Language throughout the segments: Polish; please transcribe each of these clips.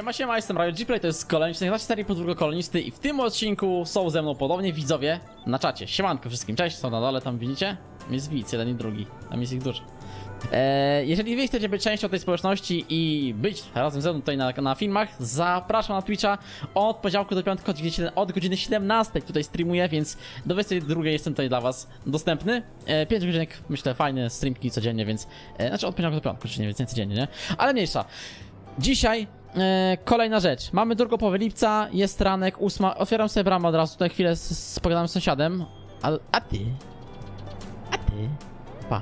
Siema, jestem Riot Gplay, to jest kolejny odcinek naszej serii Podwórko Kolonisty i w tym odcinku są ze mną podobnie widzowie na czacie. Siemanko wszystkim, cześć, są na dole, tam widzicie? Jest widz, jeden i drugi, tam jest ich dużo. Jeżeli wy chcecie być częścią tej społeczności i być razem ze mną tutaj na filmach, zapraszam na Twitcha od poniedziałku do piątku od godziny 17 tutaj streamuję, więc do 22 jestem tutaj dla was dostępny. 5 godzinek, myślę, fajne streamki codziennie, więc znaczy od poniedziałku do piątku, czy nie, więc nie codziennie, nie? Ale mniejsza. Dzisiaj kolejna rzecz. Mamy drugą połowę lipca, jest ranek, 8. Otwieram sobie bramę od razu, tutaj chwilę pogadam z sąsiadem. A ty? Pa.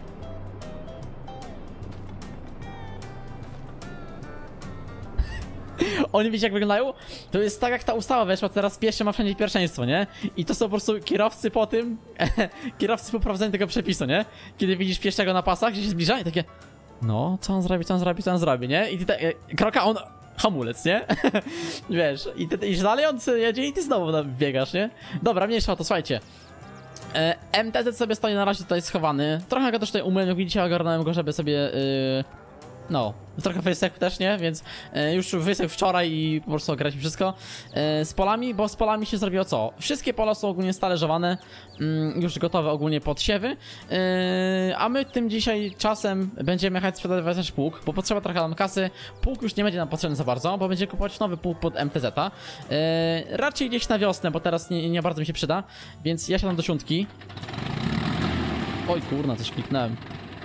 Oni wiecie jak wyglądają? To jest tak jak ta ustawa weszła, teraz pieszy ma wszędzie pierwszeństwo, nie? I to są po prostu kierowcy po tym, kierowcy po prowadzeniu tego przepisu, nie? Kiedy widzisz pieszego na pasach, gdzie się zbliża i takie no, co on zrobi, nie? I ty kroka, on hamulec, nie? Wiesz, i dalej on jedzie i ty znowu biegasz, nie? Dobra, mniejsza o to, słuchajcie. MTZ sobie stoi na razie tutaj schowany. Trochę go też tutaj umyłem, jak widzicie, ogarnąłem go, żeby sobie no, trochę wysek też, nie? Więc już wysek wczoraj i po prostu grać wszystko z polami, bo z polami się zrobiło co? Wszystkie pola są ogólnie stależowane, już gotowe ogólnie pod siewy, a my tym dzisiaj czasem będziemy jechać sprzedawać też pług, bo potrzeba trochę nam kasy. Pług już nie będzie nam potrzebny za bardzo, bo będziemy kupować nowy pług pod MTZ-a. Raczej gdzieś na wiosnę, bo teraz nie bardzo mi się przyda, więc ja siadam do siódmki. Oj kurna, coś kliknąłem.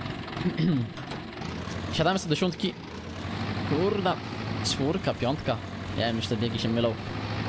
Siadamy sobie do siódmki. Kurda, czwórka, piątka. Nie wiem, już te biegi się mylą.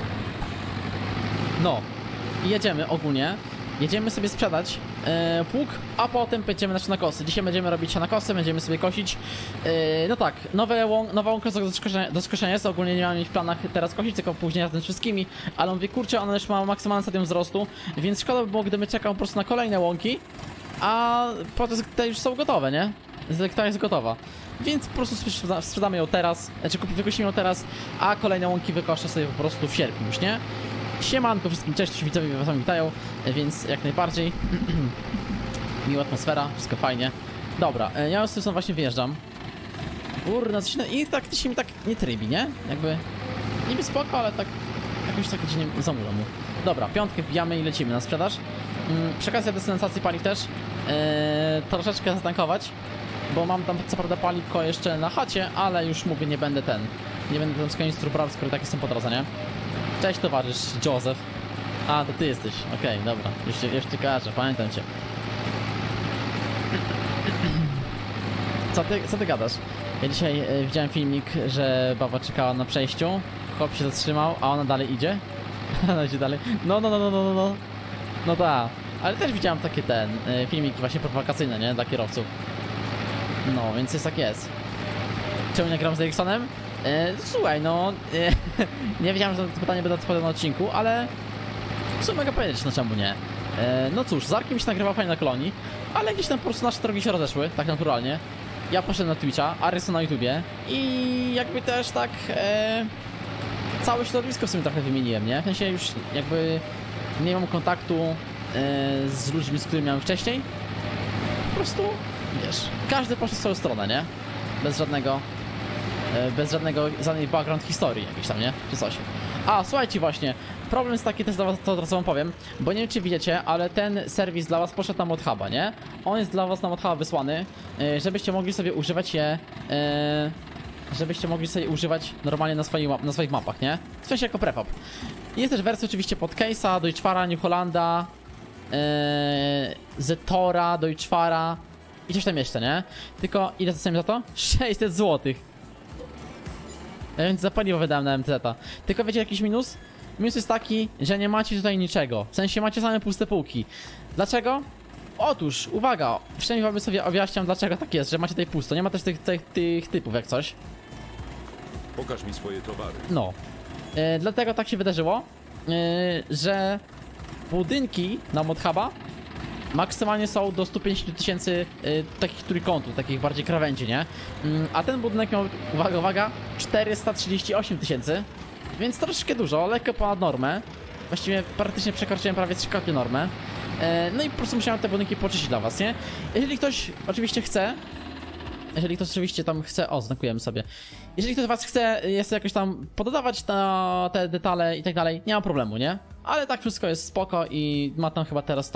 No i jedziemy ogólnie. Jedziemy sobie sprzedać pług, a potem będziemy na kosy. Dzisiaj będziemy robić na kosy, będziemy sobie kosić. No tak, nowa łąka do skoszenia jest. Ogólnie nie mam jej w planach teraz kosić, tylko później razem z wszystkimi. Ale mówię, kurczę, ona już ma maksymalny stadium wzrostu, więc szkoda by było, gdyby czekał po prostu na kolejne łąki. A potem te już są gotowe, nie? Ta jest gotowa. Więc po prostu sprzedamy ją teraz, znaczy wykosimy ją teraz, a kolejne łąki wykoszę sobie po prostu w sierpniu już, nie? Siemanko wszystkim, cześć, widzowie was witają, więc jak najbardziej miła atmosfera, wszystko fajnie. Dobra, ja z tym właśnie wyjeżdżam. Kurna, i tak to się mi tak nie trybi, nie? Jakby niby spoko, ale tak jakoś tak dziwnie zamula mu. Dobra, piątkę wbijamy i lecimy na sprzedaż. Przy okazji desensacji paliw też troszeczkę zatankować, bo mam tam co prawda paliwko jeszcze na chacie, ale już mówię, nie będę tam z kanistru brał, skoro tak jestem po drodze, nie? Cześć towarzysz Joseph. A, to ty jesteś, okej, dobra, już ci każę, pamiętam cię. Co ty gadasz? Ja dzisiaj widziałem filmik, że baba czekała na przejściu, chłop się zatrzymał, a ona dalej idzie. Ona idzie dalej, no tak, ale też widziałem takie filmiki właśnie prowakacyjne, nie, dla kierowców. No, więc jest tak jest. Czemu nie gram z Ericssonem? Słuchaj, no nie wiedziałem, że to pytanie będę odpowiadał na odcinku, ale co mogę powiedzieć, no czemu nie? No cóż, z Arkiem się nagrywał fajnie na kolonii, ale gdzieś tam po prostu nasze drogi się rozeszły, tak naturalnie. Ja poszedłem na Twitcha, Aryson na YouTubie i jakby też tak całe środowisko w sumie trochę wymieniłem, nie? W sensie już jakby nie mam kontaktu z ludźmi, z którymi miałem wcześniej. Po prostu, wiesz, każdy poszedł w swoją stronę, nie? Bez żadnej background historii jakiejś tam, nie? Czy coś. A, słuchajcie właśnie, problem jest taki też dla was, to teraz wam powiem, bo nie wiem czy widzicie, ale ten serwis dla was poszedł na ModHuba, nie? On jest dla was na ModHuba wysłany, żebyście mogli sobie używać je, normalnie na swoich mapach, nie? W sensie jako prefab. Jest też wersja oczywiście pod Case'a, Deutschfara, New Hollanda, Zetora, Deutschfara i coś tam jeszcze, nie? Tylko ile dostałem za to? 600 zł. Więc za paliwo wydałem na MTZ-a. Tylko wiecie jakiś minus? Minus jest taki, że nie macie tutaj niczego. W sensie macie same puste półki. Dlaczego? Otóż, uwaga, przynajmniej wam sobie objaśniam dlaczego tak jest, że macie tutaj pusto. Nie ma też tych typów jak coś. Pokaż mi swoje towary. No. Dlatego tak się wydarzyło, że budynki na ModHuba maksymalnie są do 150 000 takich trójkątów, takich bardziej krawędzi, nie? A ten budynek miał, uwaga, 438 000, więc troszeczkę dużo, lekko ponad normę. Właściwie praktycznie przekroczyłem prawie 3-krotnie normę. No i po prostu musiałem te budynki poczyścić dla was, nie? Jeżeli ktoś oczywiście chce jeżeli ktoś oczywiście tam chce, o, znakujemy sobie. Jeżeli ktoś z was chce jeszcze jakoś tam pododawać na te detale i tak dalej, nie ma problemu, nie? Ale tak wszystko jest spoko i ma tam chyba teraz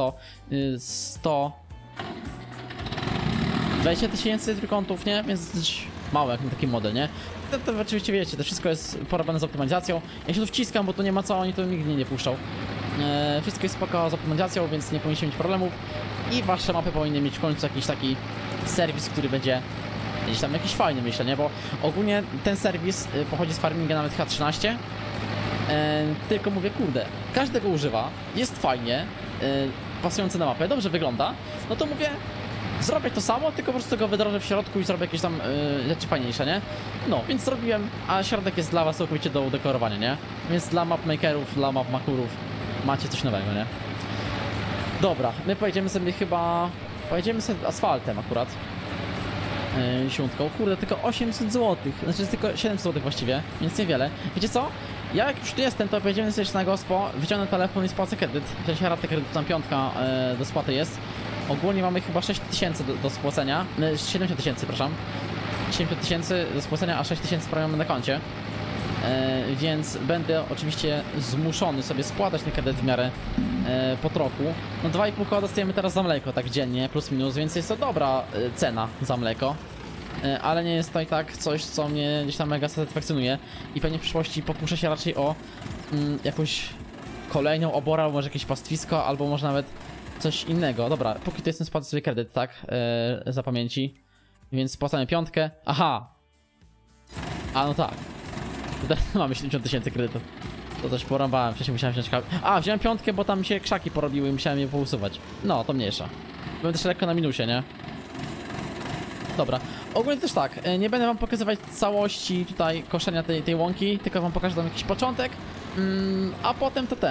120 000 trójkątów, nie? Więc dość mało jak na taki model, nie? To oczywiście wiecie, to wszystko jest porobione z optymalizacją. Ja się tu wciskam, bo tu nie ma co, oni to nigdy nie puszczą. Wszystko jest spoko z optymalizacją, więc nie powinniście mieć problemów. I wasze mapy powinny mieć w końcu jakiś taki serwis, który będzie gdzieś tam jakiś fajny, myślę, nie? Bo ogólnie ten serwis pochodzi z farminga nawet H13. Tylko mówię, kurde, każdy go używa, jest fajnie, pasujący na mapę, dobrze wygląda. No to mówię, zrobię to samo, tylko po prostu go wydrożę w środku i zrobię jakieś tam rzeczy fajniejsze, nie? No, więc zrobiłem, a środek jest dla was całkowicie do udekorowania, nie? Więc dla mapmakerów, dla mapmakurów macie coś nowego, nie? Dobra, my pojedziemy sobie chyba... Pojedziemy sobie asfaltem akurat. Siątką. Kurde, tylko 800 zł. Znaczy tylko 700 zł właściwie, więc niewiele. Wiecie co? Ja jak już tu jestem, to pojedziemy sobie jeszcze na gospo, wyciągnę telefon i spłacę kredyt. W sensie ratę kredytu, tam piątka do spłaty jest. Ogólnie mamy chyba 6000 do spłacenia. 70 000, przepraszam. 70 000 do spłacenia, a 6000 prawie mamy na koncie. Więc będę oczywiście zmuszony sobie spłatać ten kredyt w miarę po trochu. No 2,5 koła dostajemy teraz za mleko, tak dziennie, plus minus, więc jest to dobra cena za mleko. Ale nie jest to i tak coś, co mnie gdzieś tam mega satysfakcjonuje. I pewnie w przyszłości pokuszę się raczej o jakąś kolejną oborę, albo może jakieś pastwisko, albo może nawet coś innego. Dobra, póki to jestem, spłacę sobie kredyt, tak? Za pamięci. Więc spłacamy piątkę. Aha! A no tak. Tutaj mamy 70 000 kredytów. To coś porąbałem, wcześniej musiałem wziąć kawę. A, wziąłem piątkę, bo tam się krzaki porobiły i musiałem je pousuwać. No, to mniejsza. Byłem też lekko na minusie, nie? Dobra, ogólnie też tak, nie będę wam pokazywać całości tutaj koszenia tej łąki, tylko wam pokażę tam jakiś początek, a potem to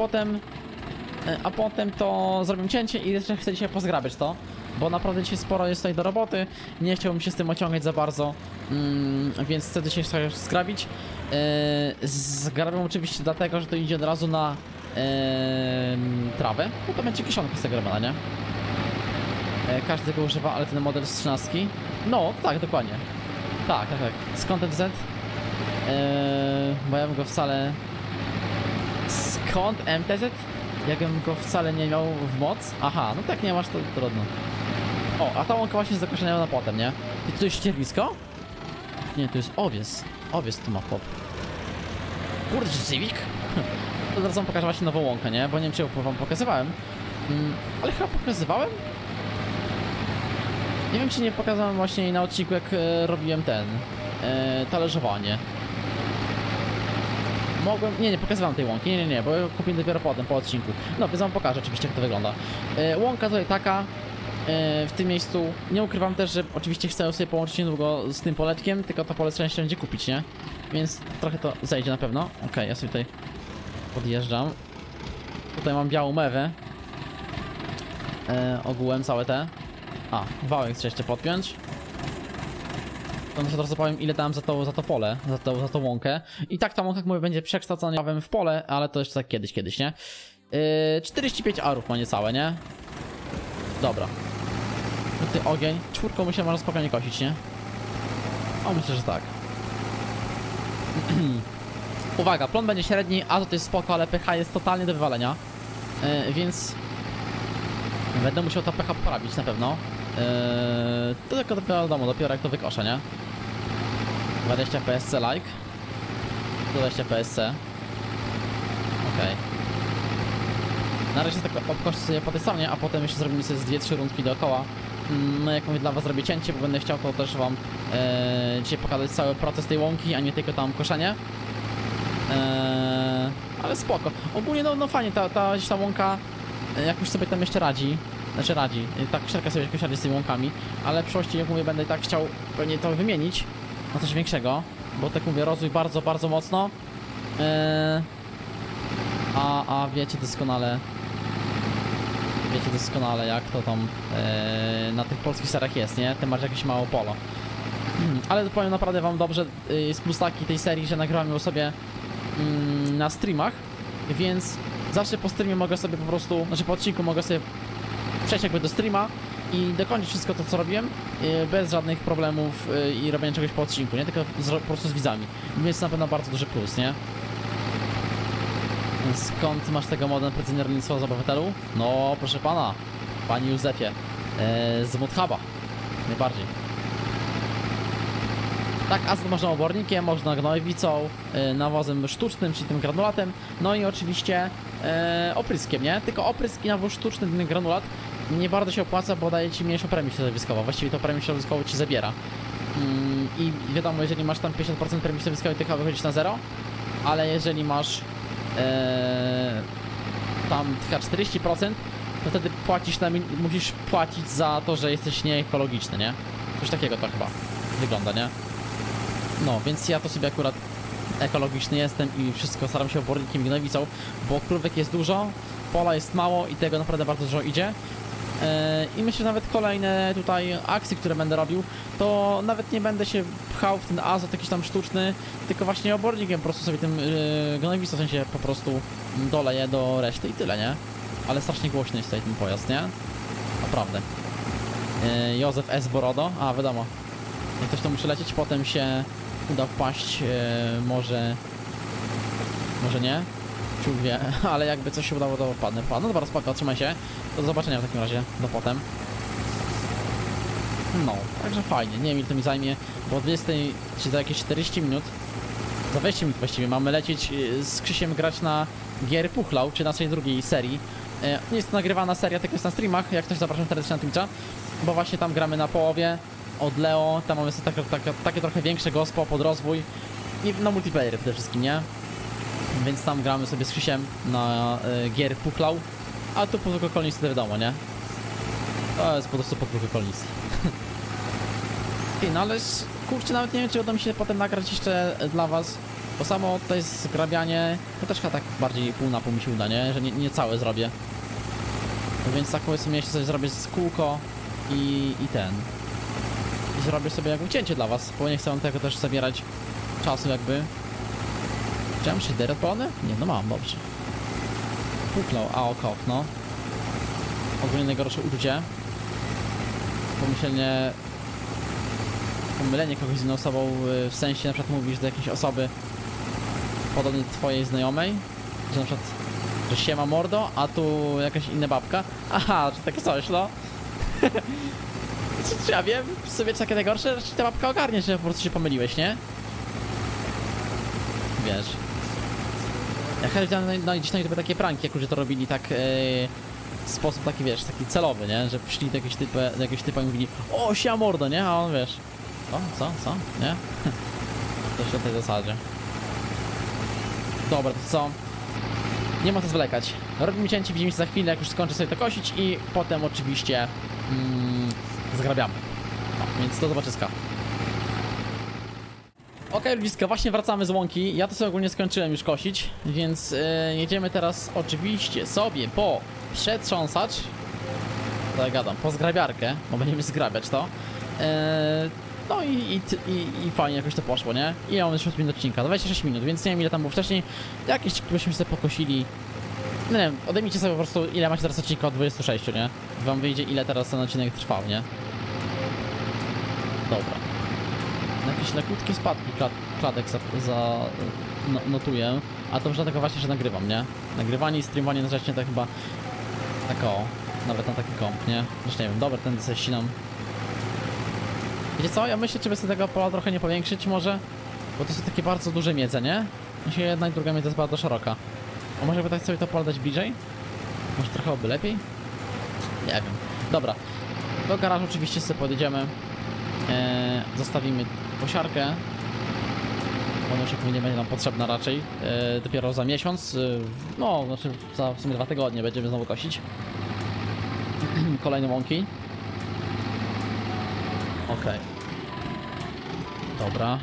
a potem to zrobię cięcie i jeszcze chcę dzisiaj pozgrabiać to, bo naprawdę dzisiaj sporo jest tutaj do roboty, nie chciałbym się z tym ociągać za bardzo, więc chcę dzisiaj sobie zgrabić. Zgrabiam oczywiście dlatego, że to idzie od razu na trawę, bo to będzie kiszonka zagrabana, nie? Każdy go używa, ale ten model z 13. No, tak, dokładnie. Tak. Skąd ten Z? Bo ja bym go wcale... Skąd MTZ? Jakbym go wcale nie miał w moc? Aha, no tak nie masz, to trudno. O, a ta łąka właśnie jest zakoszenia na potem, nie? I tu jest ściernisko? Nie, to jest owies. Owies tu ma pop. Kurde, czy Civic? To zaraz wam pokażę właśnie nową łąkę, nie? Bo nie wiem, czy ją wam pokazywałem. Ale chyba pokazywałem? Nie wiem, czy nie pokazałem właśnie jej na odcinku, jak robiłem talerzowanie. Mogłem... Nie pokazywałem tej łąki, nie, bo ją kupiłem dopiero potem, po odcinku. No, więc wam pokażę oczywiście, jak to wygląda. Łąka tutaj taka, w tym miejscu. Nie ukrywam też, że oczywiście chcę sobie połączyć niedługo z tym poletkiem, tylko to pole trzeba jeszcze będzie kupić, nie? Więc trochę to zejdzie na pewno. Okej, ja sobie tutaj podjeżdżam. Tutaj mam białą mewę. Ogółem całe te. A, wałek trzeba jeszcze podpiąć. To od razu powiem, ile dałem za to pole, za tą łąkę. I tak ta łąka, jak mówię, będzie przekształcona w pole, ale to jeszcze tak kiedyś, nie? 45 arów ma niecałe, nie? Dobra. Tutaj ogień. Czwórką myślę, można spokojnie kosić, nie? O, myślę, że tak. Uwaga, plon będzie średni, a to jest spoko, ale pH jest totalnie do wywalenia. Więc... będę musiał to pH poprawić na pewno. To tylko dopiero jak to wykoszę, nie? 20 PSC like. 20 PSC. Okej. Na razie tak obkoszę sobie po tej stronie, a potem jeszcze zrobimy sobie z 2-3 rundki dookoła. No jak mówię, dla was zrobię cięcie, bo będę chciał to też wam dzisiaj pokazać cały proces tej łąki, a nie tylko tam koszenie. Ale spoko. Ogólnie no fajnie, ta łąka jakoś sobie tam jeszcze radzi. Znaczy radzi, tak szerka sobie jakoś radzi z tymi łąkami, ale w przyszłości, jak mówię, będę i tak chciał pewnie to wymienić na coś większego, bo tak mówię, rozwój bardzo, bardzo mocno. A wiecie doskonale jak to tam na tych polskich serach jest, nie? Tym bardziej jakieś mało polo. Ale powiem naprawdę wam dobrze, jest plus taki tej serii, że nagrywam ją sobie na streamach, więc zawsze po streamie mogę sobie po prostu, znaczy po odcinku mogę sobie przejść jakby do streama i dokończyć wszystko to, co robiłem, bez żadnych problemów i robienia czegoś po odcinku, nie? Tylko po prostu z widzami. Więc na pewno bardzo duży plus, nie? Skąd masz tego moda na precyzyjne rolnictwo z obywatelu? No, proszę pana, panie Józefie, z Muthuba, najbardziej. Tak, azot można obornikiem, można gnojowicą, nawozem sztucznym, czyli tym granulatem, no i oczywiście opryskiem, nie? Tylko oprysk i nawóz sztuczny, ten granulat nie bardzo się opłaca, bo daje ci mniejszą premię środowiskową, właściwie to premię środowiskową ci zabiera. I wiadomo, jeżeli masz tam 50% premii środowiskowej, to chyba wychodzisz na zero, ale jeżeli masz tam chyba 40%, to wtedy płacisz musisz płacić za to, że jesteś nieekologiczny, nie? Coś takiego to chyba wygląda, nie? No, więc ja to sobie akurat ekologiczny jestem i wszystko staram się obornikiem i gnojowicą, bo krówek jest dużo, pola jest mało i tego naprawdę bardzo dużo idzie. I myślę, że nawet kolejne tutaj akcje, które będę robił, to nawet nie będę się pchał w ten azot jakiś tam sztuczny, tylko właśnie obornikiem po prostu sobie tym gnojowicą, w sensie po prostu doleję do reszty i tyle, nie? Ale strasznie głośny jest tutaj ten pojazd, nie? Naprawdę. Józef S. Borodo, a wiadomo, jak ktoś to musi lecieć, potem się uda wpaść, może nie, ciuch wie, ale jakby coś się udało, to wpadnę. No dobra, spoko, trzymaj się, do zobaczenia w takim razie, do potem. No, także fajnie, nie wiem ile to mi zajmie, bo o 20, czy za jakieś 40 minut, za 20 minut właściwie, mamy lecieć z Krzysiem grać na gier Puchlał, czy naszej drugiej serii. Nie jest to nagrywana seria, tylko jest na streamach, jak ktoś zapraszam serdecznie na Twitcha, bo właśnie tam gramy na połowie, od Leo, tam mamy sobie takie trochę większe gospo pod rozwój i na multiplayer przede wszystkim, nie? Więc tam gramy sobie z Krzysiem na gier Puchlał, a tu podwórko kolonistów to wiadomo, nie? To jest po prostu podwórko kolonistów. No ale kurczę, nawet nie wiem, czy uda mi się potem nagrać jeszcze dla was, bo samo to jest zgrabianie, to też chyba tak bardziej pół na pół mi się uda, nie? Że nie całe zrobię. Więc tak powiedzmy, jeszcze coś zrobię z kółko i zrobię sobie jakby cięcie dla was, bo nie chcę wam tego też zabierać czasu jakby. Czy mam shadery odpalone? Nie, no mam, dobrze. Puchlał, a okop, no. Ogólnie najgorsze uczucie. Pomylenie kogoś z inną osobą, w sensie na przykład mówisz do jakiejś osoby podobnej do twojej znajomej, że na przykład, że siema mordo, a tu jakaś inna babka. Aha, czy takie coś, no. Czy ja wiem, sobie czy takie najgorsze, że ta babka ogarnie, że po prostu się pomyliłeś, nie? Wiesz. Ja chyba widziałem gdzieś na YouTube takie pranki, jak ludzie to robili tak w sposób taki, wiesz, taki celowy, nie? Że przyszli do jakiegoś typa i mówili: o, siema mordo, nie? A on, wiesz, co? Nie? To się o tej zasadzie. Dobra, to co? Nie ma co zwlekać. Robimy cięcie, widzimy się za chwilę, jak już skończę sobie to kosić i potem oczywiście zgrabiamy. No, więc do zobaczyska. Okej, ludziska, właśnie wracamy z łąki. Ja to sobie ogólnie skończyłem już kosić, więc jedziemy teraz oczywiście sobie po przetrząsacz. Tak gadam, po zgrabiarkę, bo będziemy zgrabiać to. No i fajnie jakoś to poszło, nie? I ja mam 6 minut odcinka, 26 minut, więc nie wiem ile tam było wcześniej. Jakieś byśmy sobie pokosili. No nie wiem, odejmijcie sobie po prostu ile macie teraz odcinka od 26, nie? Wam wyjdzie ile teraz ten odcinek trwał, nie? Dobra. Jakieś lekutkie spadki kladek notuję, a to już dlatego właśnie, że nagrywam, nie? Nagrywanie i streamowanie na rzeczy to chyba tak o, nawet na taki komp, nie? Już nie wiem, dobra, ten sobie ścinam. Wiecie co, ja myślę, czy by sobie tego pola trochę nie powiększyć może? Bo to są takie bardzo duże miedze, nie? Myślę, jedna i druga miedza jest bardzo szeroka. A może by tak sobie to pole dać bliżej? Może trochę oby lepiej? Nie wiem. Dobra, do garażu oczywiście sobie podjedziemy. Zostawimy kosiarkę. Ona już nie będzie nam potrzebna raczej. Dopiero za miesiąc, no znaczy za w sumie 2 tygodnie będziemy znowu kosić. Kolejne łąki. Okej. Dobra.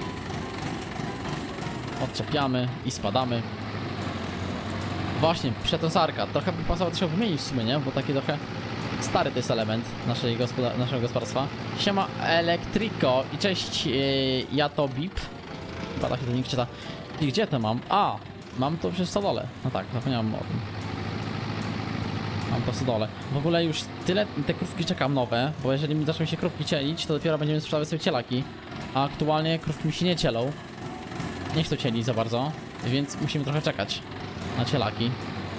Odczepiamy i spadamy. Właśnie, przetrząsarka. Trochę by pasowało to się wymienić w sumie, nie? Bo taki trochę stary to jest element naszego gospodarstwa. Siema Elektriko i cześć, ja to Bip. Chyba tak się to nikt czyta. I gdzie to mam? A, mam to przez stodole. No tak, zapomniałem o tym. Mam po prostu dole. W ogóle już tyle te krówki czekam nowe, bo jeżeli mi zaczną się krówki cielić, to dopiero będziemy sprzedawać sobie cielaki. A aktualnie krówki mi się nie cielą. Nie chcą cielić za bardzo, więc musimy trochę czekać na cielaki.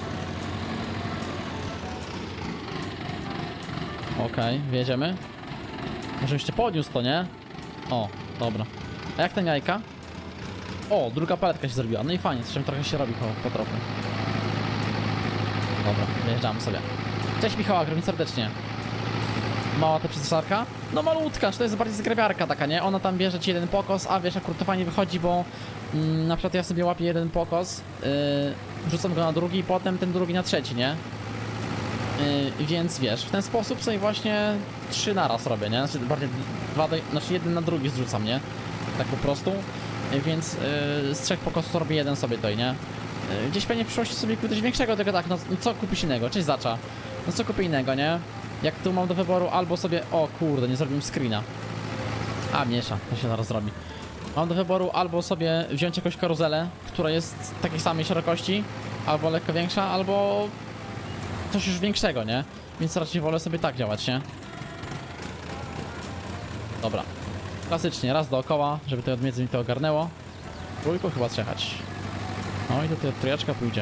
Okej, wjedziemy. Może jeszcze podniósł to, nie? O, dobra. A jak ten jajka? O, druga paletka się zrobiła. No i fajnie, z czym trochę się robi po trochu. Dobra, wyjeżdżamy sobie. Cześć Michała, gramy serdecznie. Mała to przystosarka? No malutka, czy to jest bardziej zgrabiarka taka, nie? Ona tam bierze ci jeden pokos, a wiesz, akurat to fajnie wychodzi, bo na przykład ja sobie łapię jeden pokos, rzucam go na drugi i potem ten drugi na trzeci, nie? Więc wiesz, w ten sposób sobie właśnie 3 naraz robię, nie? Znaczy bardziej znaczy jeden na drugi zrzucam, nie? Tak po prostu. Więc z 3 pokosów robię jeden sobie tutaj, nie? Gdzieś pewnie w przyszłości sobie kupię coś większego, tylko tak, no co kupisz innego? Cześć Zacza. No co kupię innego, nie? Jak tu mam do wyboru albo sobie... O kurde, nie zrobiłem screena. A, miesza, to się zaraz zrobi. Mam do wyboru albo sobie wziąć jakąś karuzelę, która jest takiej samej szerokości, albo lekko większa, albo coś już większego, nie? Więc raczej wolę sobie tak działać, nie? Dobra. Klasycznie, raz dookoła, żeby to między mi to ogarnęło. Trójką chyba trzechać. No i do tej trójeczka pójdzie.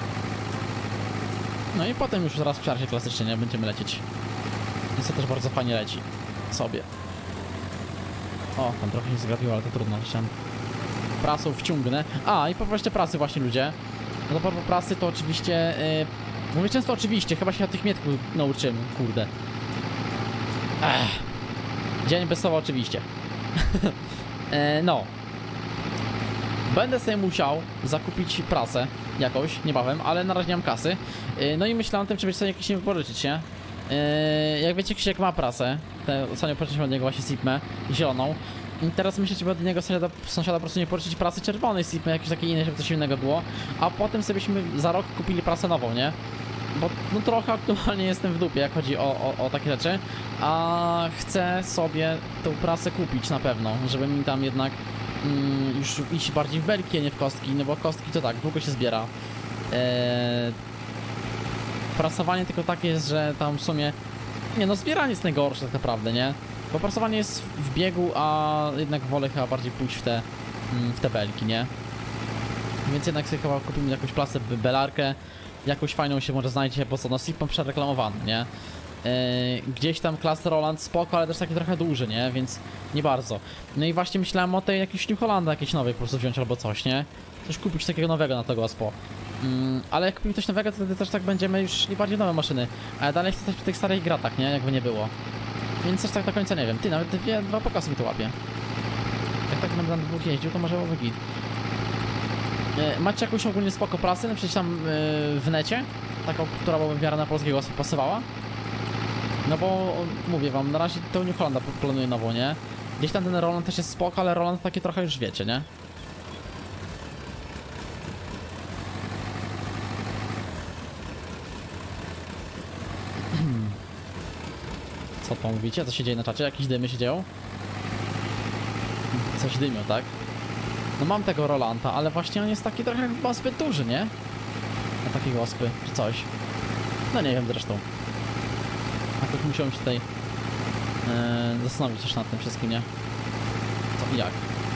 No i potem już zaraz w czarcie klasycznie, nie? Będziemy lecieć. Więc to też bardzo fajnie leci. Sobie. O, tam trochę się zgrabiło, ale to trudno. Chciałem prasą wciągnę. A, i po te prasy właśnie, ludzie. No to po prasy to oczywiście... Mówię często oczywiście, chyba się od tych mietków nauczyłem, kurde. Dzień bez słowa oczywiście. No. Będę sobie musiał zakupić prasę jakąś, niebawem, ale na razie nie mam kasy. No i myślałem o tym, czy sobie jakieś nie wypożyczyć, nie? Jak wiecie, Krzysiek ma prasę. Ostatnio pożyczyliśmy od niego właśnie Sipmę zieloną. I teraz myślę, żeby od niego sąsiada po prostu nie pożyczyć prasy czerwonej Sipmy, jakieś takiej innej, żeby coś innego było. A potem sobie byśmy za rok kupili prasę nową, nie? Bo no trochę aktualnie jestem w dupie, jak chodzi o takie rzeczy. A chcę sobie tą prasę kupić na pewno, żeby mi tam jednak już iść bardziej w belki, a nie w kostki, no bo kostki to tak, długo się zbiera. Prasowanie tylko takie jest, że tam w sumie... Nie no, zbieranie jest najgorsze tak naprawdę, nie? Bo prasowanie jest w biegu, a jednak wolę chyba bardziej pójść w te belki, nie? Więc jednak sobie chyba kupimy jakąś plasę belarkę. Jakąś fajną się może znajdzie, bo co, no Sipą przereklamowany, nie? Gdzieś tam klasy Roland spoko, ale też taki trochę duży, nie? Więc nie bardzo. No i właśnie myślałem o tej jakiejś New Hollanda jakiejś nowej po prostu wziąć albo coś, nie? Coś kupić takiego nowego na to gospo. Ale jak kupimy coś nowego, to wtedy też tak będziemy już nie bardziej nowe maszyny. Ale dalej chcę stać przy tych starych gratach, nie? Jakby nie było. Więc też tak do końca nie wiem. Ty, nawet dwa pokazy mi to łapie. Jak tak będę na dwóch jeździł, to może byłoby git. Macie jakąś ogólnie spoko prasę, przecież tam w necie? Taką, która byłaby w miarę na polskiego pasowała? No bo mówię wam, na razie tą New Hollanda planuję nową, nie? Gdzieś tam ten Roland też jest spoko, ale Roland takie trochę już wiecie, nie? Co tam mówicie? Co się dzieje na czacie? Jakieś dymy się dzieją? Coś dymią, tak? No mam tego Rolanta, ale właśnie on jest taki trochę chyba zbyt duży, nie? Na takiego ospy, czy coś. No nie wiem zresztą. A to musiałem się tutaj zastanowić też nad tym wszystkim, nie? Co i jak?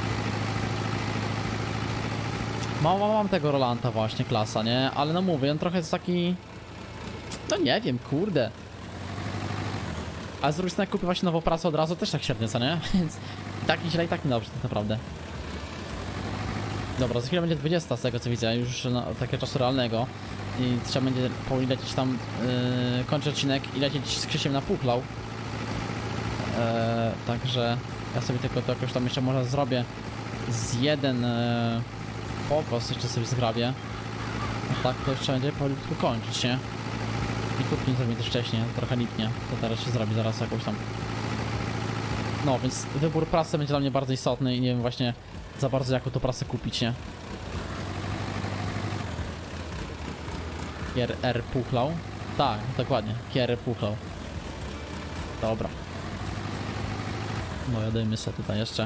Mam tego Rolanta właśnie, klasa, nie? Ale no mówię, on trochę jest taki... No nie wiem, kurde. Ale z drugiej strony jak kupię właśnie nową prasę od razu, też tak średnio, co nie? Więc i tak źle, i tak niedobrze tak naprawdę. Dobra, za chwilę będzie 20 z tego co widzę, już takiego czasu realnego. I trzeba będzie powoli lecieć tam, kończyć odcinek i lecieć z Krzysiem na Puchlał. Także ja sobie tylko to jakoś tam jeszcze może zrobię z jeden pokos jeszcze sobie zgrabię. A tak to jeszcze będzie powolutku kończyć, nie? I kupki zrobię też wcześniej, trochę lipnie. To teraz się zrobi zaraz jakąś tam. No, więc wybór prasy będzie dla mnie bardzo istotny i nie wiem właśnie za bardzo jaką to prasę kupić, nie? KR Puchlał. Tak, dokładnie. KR Puchlał. Dobra. No jademy sobie tutaj jeszcze.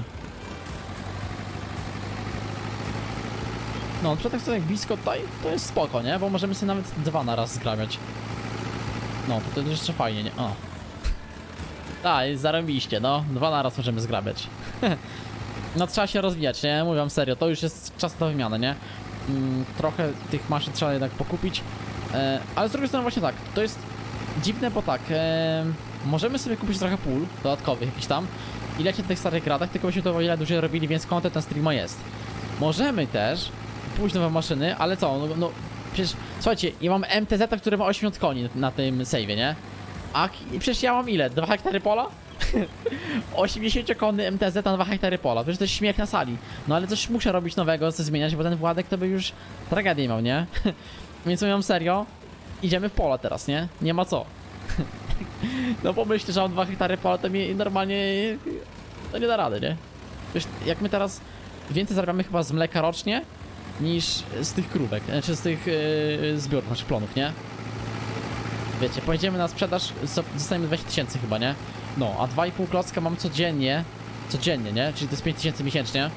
No, przy tak jak blisko tutaj, to jest spoko, nie? Bo możemy sobie nawet 2 na raz zgrabiać. No, to jest jeszcze fajnie, nie? O. Tak, jest zarobiście, no. 2 naraz możemy zgrabiać. No trzeba się rozwijać, nie? Mówię wam serio, to już jest czas na wymianę, nie? Trochę tych maszyn trzeba jednak pokupić. Ale z drugiej strony właśnie tak, to jest dziwne, bo tak, możemy sobie kupić trochę pól dodatkowych jakichś tam i lecieć na tych starych gradach, tylko byśmy to o ile dłużej robili, więc content ten streama jest. Możemy też pójść nowe maszyny, ale co, no przecież, słuchajcie, ja mam MTZ, który ma 80 koni na tym save'ie, nie? A przecież ja mam ile? 2 hektary pola? 80-konny MTZ na 2 hektary pola, przecież to jest śmiech na sali. No ale coś muszę robić nowego, coś zmieniać, bo ten Władek to by już tragedię miał, nie? Więc mówią serio, idziemy w pola teraz, nie? Nie ma co. No pomyślcie, że mam 2 hektary pola, to mi normalnie to nie da rady, nie? Wiesz, jak my teraz więcej zarabiamy chyba z mleka rocznie niż z tych krówek, czy z tych zbiorów, naszych plonów, nie? Wiecie, pojedziemy na sprzedaż, zostajemy 20 000 chyba, nie? No, a 2,5 klocka mam codziennie, nie? Czyli to jest 5 000 miesięcznie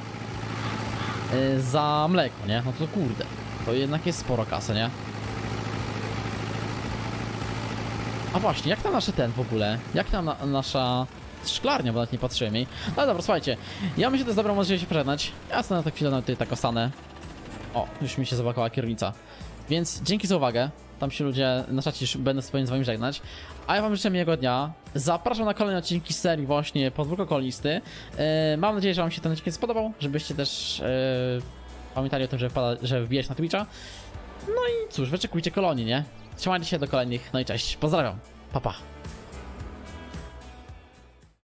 za mleko, nie? No to kurde, to jednak jest sporo kasy, nie? A właśnie, jak tam nasze ten w ogóle? Jak tam nasza szklarnia, bo nawet nie patrzyłem jej. No dobra, słuchajcie, ja myślę, że to jest dobra możliwość się pożegnać. Ja sobie na tę chwilę tutaj tak ostanę. O, już mi się zabłakała kierownica. Więc dzięki za uwagę. Tam się ludzie na czacie już będę z wami żegnać. A ja wam życzę miłego dnia. Zapraszam na kolejne odcinki z serii właśnie Podwórko Kolonisty. Mam nadzieję, że wam się ten odcinek spodobał, żebyście też pamiętali o tym, że wbijać na Twitcha. No i cóż, wyczekujcie kolonii, nie? Trzymajcie się do kolejnych, no i cześć. Pozdrawiam. Pa, pa.